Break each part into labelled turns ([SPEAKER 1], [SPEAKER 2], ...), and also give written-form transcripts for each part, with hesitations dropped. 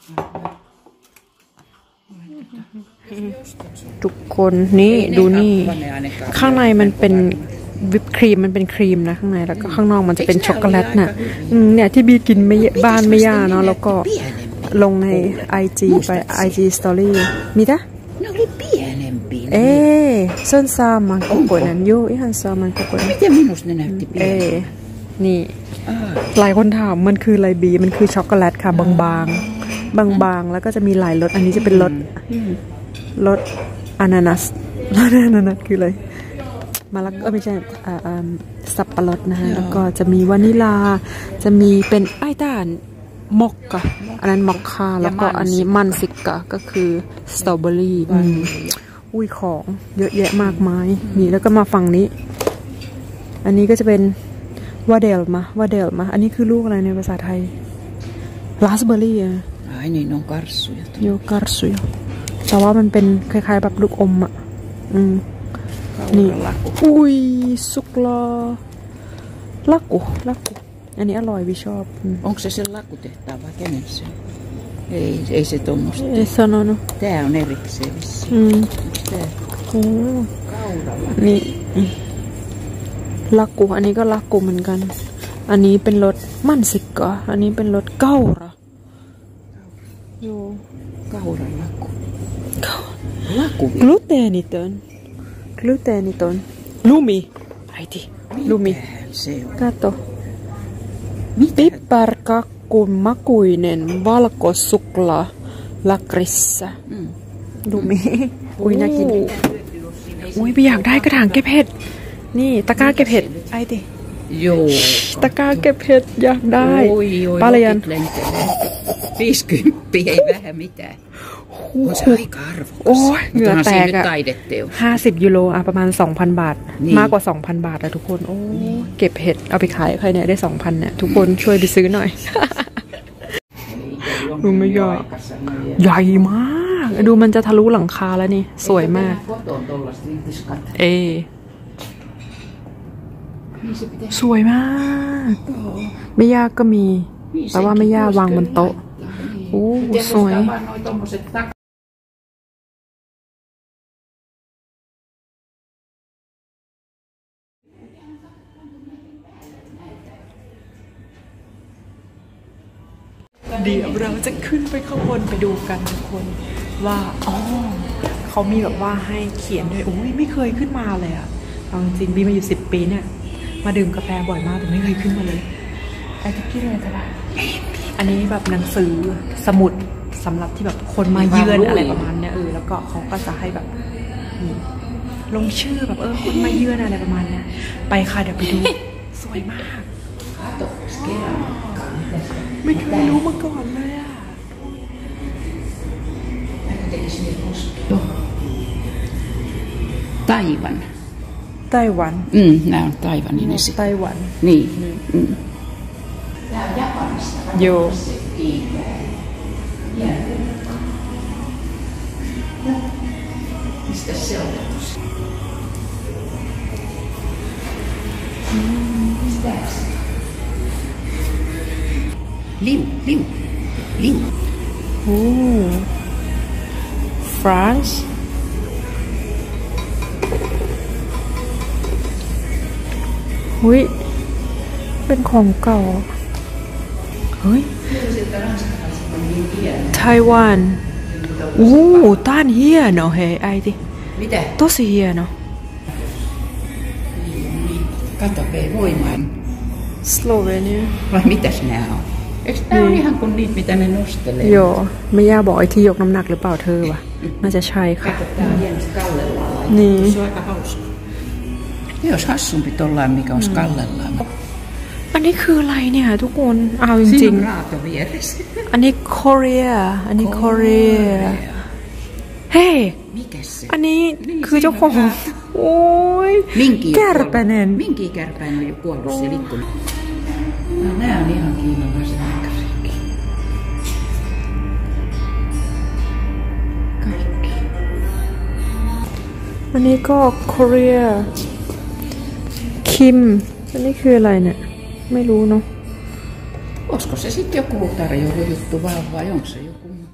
[SPEAKER 1] ทุกคนนี่ดูนี่ข้างในมันเป็นวิปครีมมันเป็นครีมนะข้างในแล้วก็ข้างนอกมันจะเป็นช็อกโกแลตน่ะเนี่ยที่บีกินไม่บ้านไม่ย่าเนาะแล้วก็ลงใน IG ไป IG Story มีปะส้นซามันโกโก้นั่นยูอีหันซามันโกโก้นี่หลายคนถามมันคืออะไรบีมันคือช็อกโกแลตค่ะบางๆแล้วก็จะมีหลายรสอันนี้จะเป็นรสอานานัสคืออะไรมาลักไม่ใช่สับปะรดนะฮะแล้วก็จะมีวานิลาจะมีเป็นไอ้ต้านมอกกะอันนั้นมอกคาแล้วก็อันนี้มันซิกกะก็คือสตรอเบอรี่อุ้ยของเยอะแยะมากมายนี่แล้วก็มาฝั่งนี้อันนี้ก็จะเป็นวาเดลมาอันนี้คือลูกอะไรในภาษาไทยราสเบอร์รี่อะ
[SPEAKER 2] นี่น้องการสุย
[SPEAKER 1] โยการสุยแต่ว่ามันเป็นคล้ายๆแบบลูกอมอ่ะนี่อุ้ยสุกลาลักกุอันนี้อร่อยวิชอบ
[SPEAKER 2] onko se lakkutehtaan vai kenen se ei se tuommoista
[SPEAKER 1] ei sanonut
[SPEAKER 2] tää on erikseen
[SPEAKER 1] นี่ลักกุอันนี้ก็ลักกุเหมือนกันอันนี้เป็นรสมันสิกะอันนี้เป็นรสเก้าระโย
[SPEAKER 2] kauran lakku
[SPEAKER 1] gluteeniton lumi äiti lumi kato piparkakkun makuinen valkosuklaa lakrissa lumi อุ้ยน่ากินอุ้ยไปอยากได้กระถางเก็บเห็ดนี่ตะกร้าเก็บเห็ดไอ้ดิตะกร้าเก็บเห็ดอยากได้ปาเลยยัน
[SPEAKER 2] 50 ei vähän mitään on se aika arvokas
[SPEAKER 1] โอ้ยเหงื่อแตกอะ50 ยูโรอะประมาณ 2,000 บาทมากกว่า 2,000 บาทอะทุกคนโอ้เก็บเห็ดเอาไปขายใครเนี่ยได้ 2,000 เนี่ยทุกคนช่วยไปซื้อหน่อยดูไม่ยากใหญ่มากดูมันจะทะลุหลังคาแล้วนี่สวยมากสวยมากไม่ยากก็มีแต่ว่าไม่ยากวางบนโต๊ะโอ้สวยเดี๋ยวเราจะขึ้นไปข้างบนไปดูกันทุกคนว่าเขามีแบบว่าให้เขียนด้วยโอ้ยไม่เคยขึ้นมาเลยอะเอาจริงบีมาอยู่10 ปีเนี่ยมาดื่มกาแฟบ่อยมากแต่ไม่เคยขึ้นมาเลยไอ้ที่พี่เลยแต่ละอันนี้แบบหนังสือสมุดสำหรับที่แบบคนมาเยือนอะไรประมาณเนี้ยแล้วก็เขาก็จะให้แบบลงชื่อแบบคนมาเยือนอะไรประมาณเนี้ยไปค่ะเดี๋ยวไปดูสวยมากไม่เคยรู้มาก่อนเลยอะ
[SPEAKER 2] ไต้หวันnämä on taiwanilaiset
[SPEAKER 1] ไต้หวัน
[SPEAKER 2] niin
[SPEAKER 1] joo
[SPEAKER 2] mistä se on liu
[SPEAKER 1] Franceหุ้ยเป็นของเก่าเฮ้ยไต้หวันต้านเฮียเนาะเฮ้ยไอ้ดิtosi hieno
[SPEAKER 2] kato voimaan
[SPEAKER 1] Slovenia
[SPEAKER 2] vai mitäs nämä on eikö nämä on ihan kuin niitä mitä ne nostelee
[SPEAKER 1] joo ไม่ย่าบอกไอ้ที่ยกน้ำหนักหรือเปล่าเธอวะน่าจะใช่ค่ะนี่
[SPEAKER 2] jos hassumpi tollain mikä on skallellaan
[SPEAKER 1] อันนี้คืออะไรเนี่ยทุกคนเอาจริงๆอันนี้โคเรียเฮ้อันนี้คือเจ้าของโอ้ยKärpänen
[SPEAKER 2] minkä kärpäinen on jo kuollut siellä ikkunassa no nää on ihan kiinalaisen näköisiäkin kaikki
[SPEAKER 1] อันนี้ก็โคเรียคิมอันนี้คืออะไรเนี่ยไม่รู้เนาะ
[SPEAKER 2] olisiko se sitten joku tarjoilu juttu vaan vai onko se joku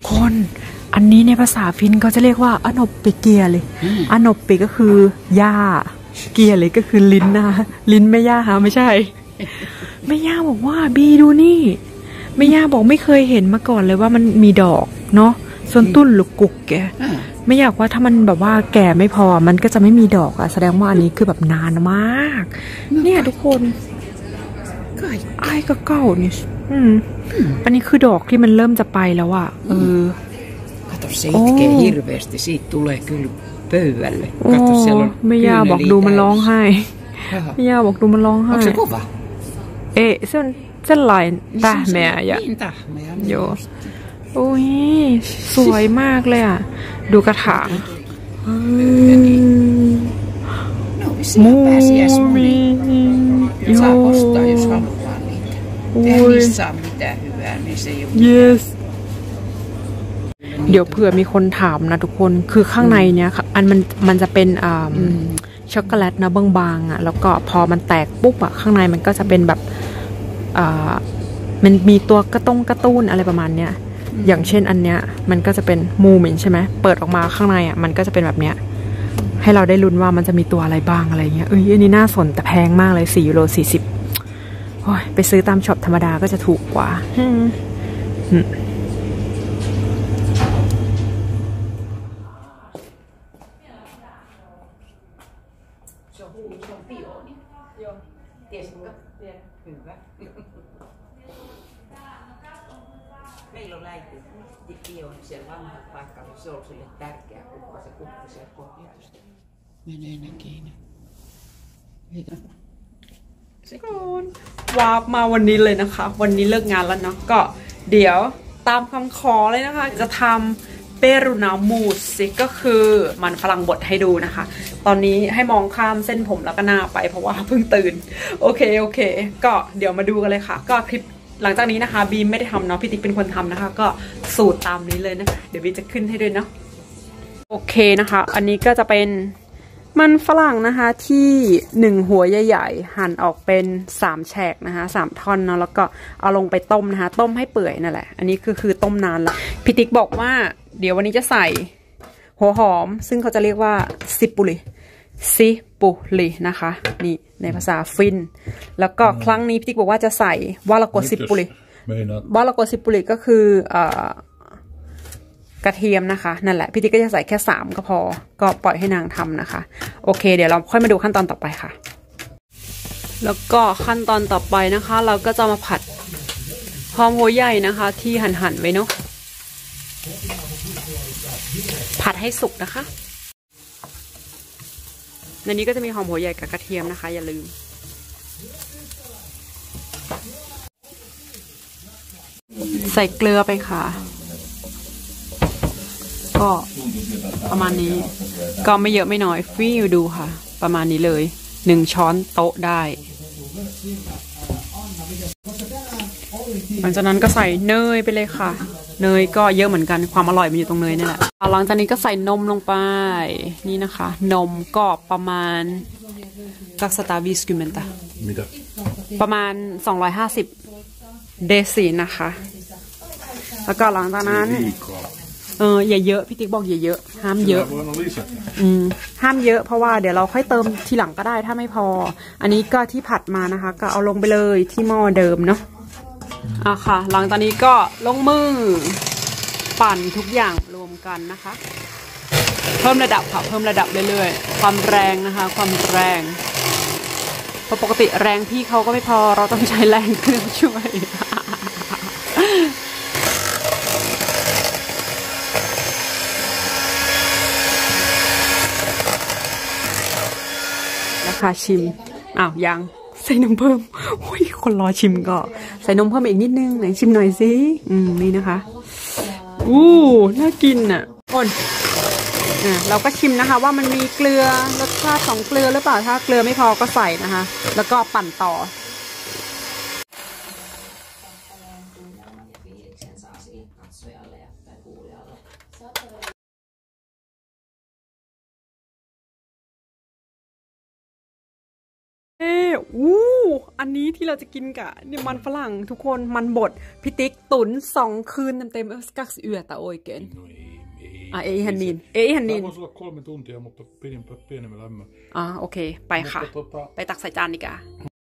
[SPEAKER 1] คนอันนี้ในภาษาฟินเขาจะเรียกว่าอนบเปเกียเลยอนบเปก็คือหญ้าเกียเลยก็คือลิ้นนะลิ้นแม่ย่าฮะไม่ใช่แม่ย่าบอกว่าบีดูนี่แม่ย่าบอกไม่เคยเห็นมาก่อนเลยว่ามันมีดอกเนาะส่วนตุ้นลูกกุกแกไม่อยากว่าถ้ามันแบบว่าแก่ไม่พอมันก็จะไม่มีดอกอะแสดงว่าอันนี้คือแบบนานมากเนี่ยทุกคนไอ้ก็เก่านี่อันนี้คือดอกที่มันเริ่มจะไปแล้วอะ
[SPEAKER 2] Kato, se itkee hirveästi. Siitä tulee kyllä pöydälle. Kato, siellä on
[SPEAKER 1] แม่ย่าบอกดูมันร้องไห้แม่ย่าบอกดูมันร้องไห้
[SPEAKER 2] Onko se kova?
[SPEAKER 1] se on sellainen tähmeä ja
[SPEAKER 2] niin tähmeä.
[SPEAKER 1] Joo. โอ้ยสวยมากเลยอ่ะดูกระถาง
[SPEAKER 2] No, pääsiäismoni. Saa ostaa, jos haluaa niitä. Eihän niissä saa mitään hyvää, niin se ei ole
[SPEAKER 1] yes เดี๋ยวเผื่อมีคนถามนะทุกคนคือข้างในเนี้ยอันมันจะเป็นช็อกโกแลตนะบางๆอ่ะแล้วก็พอมันแตกปุ๊บอ่ะข้างในมันก็จะเป็นแบบมันมีตัวกระตุ้นอะไรประมาณเนี้ยอย่างเช่นอันเนี้ยมันก็จะเป็นมูเหม็นใช่ไหมเปิดออกมาข้างในอ่ะมันก็จะเป็นแบบเนี้ยให้เราได้ลุ้นว่ามันจะมีตัวอะไรบ้างอะไรเงี้ยอันนี้น่าสนแต่แพงมากเลย4 ยูโร 40โอ้ยไปซื้อตามช็อปธรรมดาก็จะถูกกว่า
[SPEAKER 2] Meillä on läikky pioni siellä vanha paikka, se on sille tärkeä kukka, se kukka sieltä pohjasta. Menee näkiin.
[SPEAKER 1] วาร์ปมาวันนี้เลยนะคะวันนี้เลิกงานแล้วเนาะก็เดี๋ยวตามคำขอเลยนะคะจะทำเปรูนามูสซิก็คือมันฝรั่งบดให้ดูนะคะตอนนี้ให้มองข้ามเส้นผมแล้วก็หน้าไปเพราะว่าเพิ่งตื่นโอเคก็เดี๋ยวมาดูกันเลยค่ะก็คลิปหลังจากนี้นะคะบีมไม่ได้ทำเนาะพี่ติ๊กเป็นคนทำนะคะก็สูตรตามนี้เลยนะคะเดี๋ยวบีจะขึ้นให้ด้วยเนาะโอเคนะคะอันนี้ก็จะเป็นมันฝรั่งนะคะที่1หัวใหญ่ๆหั่นออกเป็น3แฉกนะคะ3ท่อนเนาะแล้วก็เอาลงไปต้มนะคะต้มให้เปื่อยนั่นแหละอันนี้คือต้มนานละพี่ติ๊กบอกว่าเดี๋ยววันนี้จะใส่หัวหอมซึ่งเขาจะเรียกว่าซิปุลินะคะนี่ในภาษาฟินแล้วก็ครั้งนี้พี่ติ๊กบอกว่าจะใส่วาลาโกซิปุลิก็คือกระเทียมนะคะนั่นแหละพี่ติ๊กก็จะใส่แค่3ก็พอก็ปล่อยให้นางทำนะคะโอเคเดี๋ยวเราค่อยมาดูขั้นตอนต่อไปค่ะแล้วก็ขั้นตอนต่อไปนะคะเราก็จะมาผัดหอมหัวใหญ่นะคะที่หั่นไว้เนาะผัดให้สุกนะคะในนี้ก็จะมีหอมหัวใหญ่กับกระเทียมนะคะอย่าลืมใส่เกลือไปค่ะก็ประมาณนี้ก็ไม่เยอะไม่น้อยฟิวดูค่ะประมาณนี้เลย1ช้อนโต๊ะได้หลังจากนั้นก็ใส่เนยไปเลยค่ะเนยก็เยอะเหมือนกันความอร่อยมันอยู่ตรงเนยนี่แหละหลังจากนี้ก็ใส่นมลงไปนี่นะคะนมก็ประมาณประมาณ250 เดซินะคะแล้วก็หลังจากนั้นอย่าเยอะพี่ติ๊กบอกอย่าเยอะห้ามเยอะห้ามเยอะเพราะว่าเดี๋ยวเราค่อยเติมทีหลังก็ได้ถ้าไม่พออันนี้ก็ที่ผัดมานะคะก็เอาลงไปเลยที่หม้อเดิมเนาะค่ะหลังจากนี้ก็ลงมือปั่นทุกอย่างรวมกันนะคะเพิ่มระดับค่ะเพิ่มระดับเรื่อยๆความแรงนะคะความแรงเพราะปกติแรงพี่เขาก็ไม่พอเราต้องใช้แรงเครื่องช่วยค่ะชิมยังใส่นมเพิ่มโอ้ยคนรอชิมก็ใส่นมเพิ่มอีกนิดนึงไหนชิมหน่อยสินี่นะคะน่ากินคนเราก็ชิมนะคะว่ามันมีเกลือรสชาติของเกลือหรือเปล่าถ้าเกลือไม่พอก็ใส่นะคะแล้วก็ปั่นต่ออันนี้ที่เราจะกินกะเนี่ยมันฝรั่งทุกคนมันบดพิติกตุน2 คืนเต็มๆกักเอือแต่โอ้ยเกนei ihan niin ei ihan niin
[SPEAKER 3] voisi olla 3 tuntia mutta pienemmän lämmön
[SPEAKER 1] โอเคไปค่ะไปตักใส่จานดีกว่า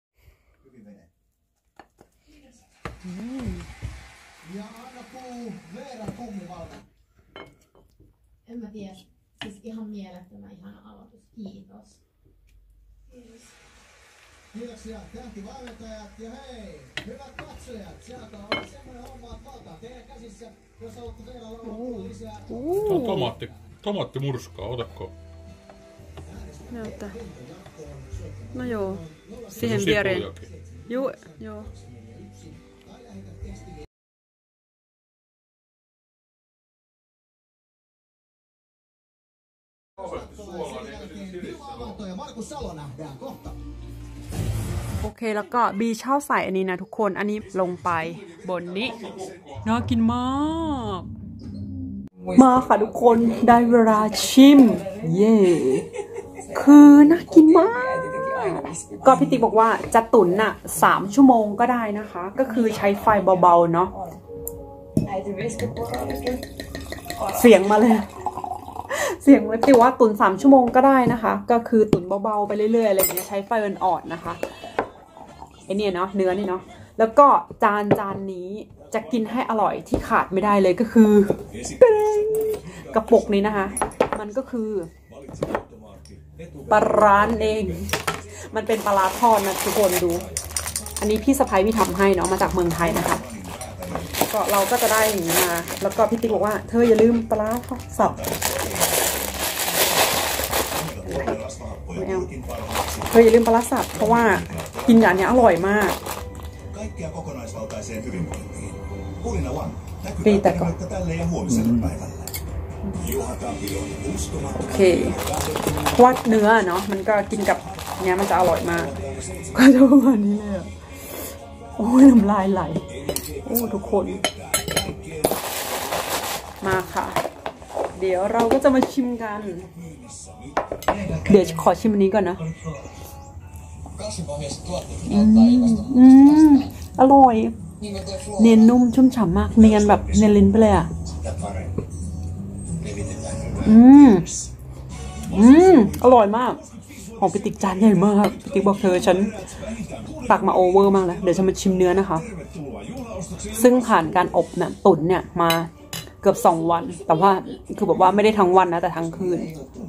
[SPEAKER 4] En mä tiedä, siis ihan mielettömän ihana aloitus. Kiitos.
[SPEAKER 5] Kiitoksia tähtivalmentajat ja hei, hyvät katsojat, sieltä on semmoinen homma, että valtaa teidän käsissä, jos haluatte vielä laulaa lisää.
[SPEAKER 3] Tomaattimurskaa, otatko?
[SPEAKER 1] Näyttää. No joo, siihen viereen. Joo.
[SPEAKER 5] Markus Salo nähdään kohta.
[SPEAKER 1] โอเคแล้วก็บีชอบใส่อันนี้นะทุกคนอันนี้ลงไปบนนี้น่ากินมากมาค่ะทุกคนได้เวลาชิมเย่คือน่ากินมากก็พี่ติ๊กบอกว่าจะตุ๋นน่ะ3 ชั่วโมงก็ได้นะคะก็คือใช้ไฟเบาๆเนาะเสียงมาเลยเสียงมันติว่าตุ๋น3 ชั่วโมงก็ได้นะคะก็คือตุ๋นเบาๆไปเรื่อยๆอะไรอย่างเงี้ยใช้ไฟอ่อนๆนะคะไอเนี่ยเนาะเนื้อนี่เนาะแล้วก็จานนี้จะกินให้อร่อยที่ขาดไม่ได้เลยก็คือกระปุกนี้นะคะมันก็คือปลาร้าเองมันเป็นปลาร้าทอดนะทุกคนดูอันนี้พี่สะพ้ายพี่ทำให้เนาะมาจากเมืองไทยนะคะก็เราก็จะได้อย่างนี้มาแล้วก็พี่ติ๊กบอกว่าเธออย่าลืมปลาร้าสับเธออย่าลืมปลาร้าสับเพราะว่ากินอย่างนี้อร่อยมากปีแต่ก็โอเคเพราะว่าเนื้อเนาะมันก็กินกับเนี้ยมันจะอร่อยมากก็จะประมาณนี้เลยโอ้ยน้ำลายไหลโอ้ทุกคนมาค่ะเดี๋ยวเราก็จะมาชิมกันเดี๋ยวขอชิมอันนี้ก่อนนะอร่อยเนียนนุ่มชุ่มฉ่ำมากเนียนแบบเนียนลิ้นไปเลยอ่ะอร่อยมากของปิติกจานใหญ่มากปิติกบอกเธอฉันตักมาโอเวอร์มากแล้วเดี๋ยวฉันมาชิมเนื้อนะคะซึ่งผ่านการอบเนี่ยตุ๋นเนี่ยมาเกือบ2 วันแต่ว่าคือแบบว่าไม่ได้ทั้งวันนะแต่ทั้งคืน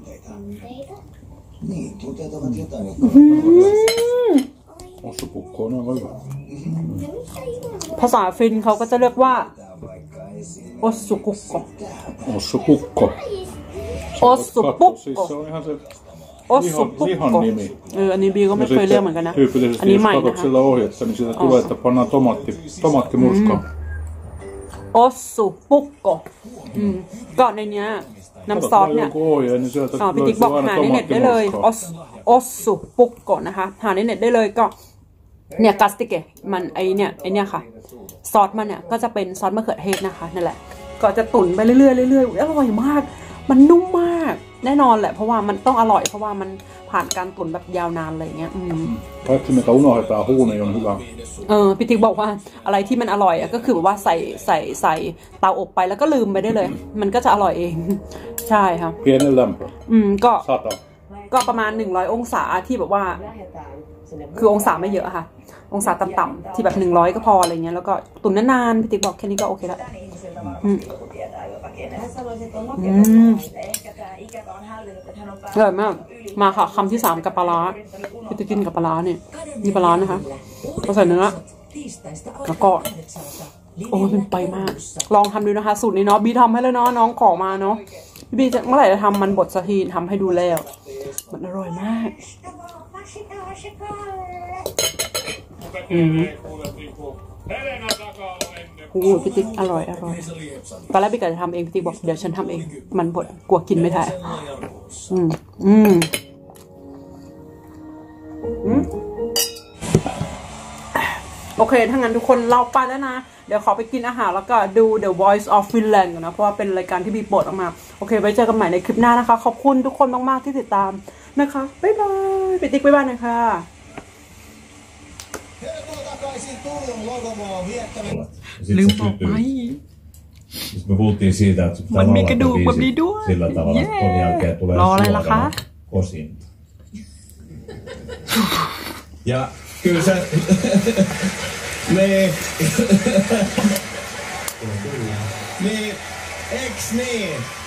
[SPEAKER 1] ภาษาฟินเขาก็จะเรียกว่าโอสุกุกโกโอสุปุกโกโอสุปุกโกอันนี้บีก็ไม่เคยเรียกเหมือนกันนะอันนี้ใหม่นะคะโอสุปุกโกก็ในเนี้ยน้ำซอสเนี่ยพี่ติ๊กบอกหาในเน็ตได้เลยโอสุปุกโกนะคะหาในเน็ตได้เลยก็เนี่ยกัสติเกะมันไอเนี่ยค่ะซอสมันเนี่ยก็จะเป็นซอสมะเขือเทศนะคะนั่นแหละก็จะตุ๋นไปเรื่อยๆอร่อยมากมันนุ่มมากแน่นอนแหละเพราะว่ามันต้องอร่อยเพราะว่ามันผ่านการตุ๋นแบบยาวนานอะไรเงี้ยพี่ติ๊กบอกว่าอะไรที่มันอร่อยอ่ะก็คือแบบว่าใส่เตาอบไปแล้วก็ลืมไปได้เลยมันก็จะอร่อยเองใช่ค่ะก็ประมาณ100 องศาที่แบบว่าคือองศาไม่เยอะค่ะองศาต่ำๆที่แบบ100ก็พออะไรเงี้ยแล้วก็ตุ๋นนานๆพี่ติ๊กบอกแค่นี้ก็โอเคแล้วอร่อยมากมาค่ะคำที่3กับปลาร้าพี่ติ๊กกินกับปลาร้าเนี่ยมีปลาร้านะคะเราใส่เนื้อแล้วก็โอ้ยเป็นไปมากลองทำดูนะคะสูตรนี้เนาะบีทำให้แล้วเนาะน้องขอมาเนาะบีจะเมื่อไหร่จะทำมันบดสักทีทำให้ดูแล้วมันอร่อยมากโอ้พี่ติ๊กอร่อยตอนแรกพี่กะจะทำเองพี่ติ๊กบอกเดี๋ยวฉันทำเองมันบดกลัวกินไม่ได้โอเคถ้างั้นทุกคนเราไปแล้วนะเดี๋ยวขอไปกินอาหารแล้วก็ดู The Voice of Finland กันนะเพราะว่าเป็นรายการที่บีโปรดออกมาโอเคไว้เจอกันใหม่ในคลิปหน้านะคะขอบคุณทุกคนมากๆที่ติดตามนะคะบ๊ายบายพี่ติ๊กบ๊ายบายนะคะ
[SPEAKER 5] Terveisin Turun Logomoon viettämään.
[SPEAKER 1] ลืมบอกไป
[SPEAKER 6] Siis me puhuttiin siitä, että pitää laulaa biisi sillä tavalla, että ton jälkeen tulee suorana kosinta. Ja kyllä se... niin, eks niin?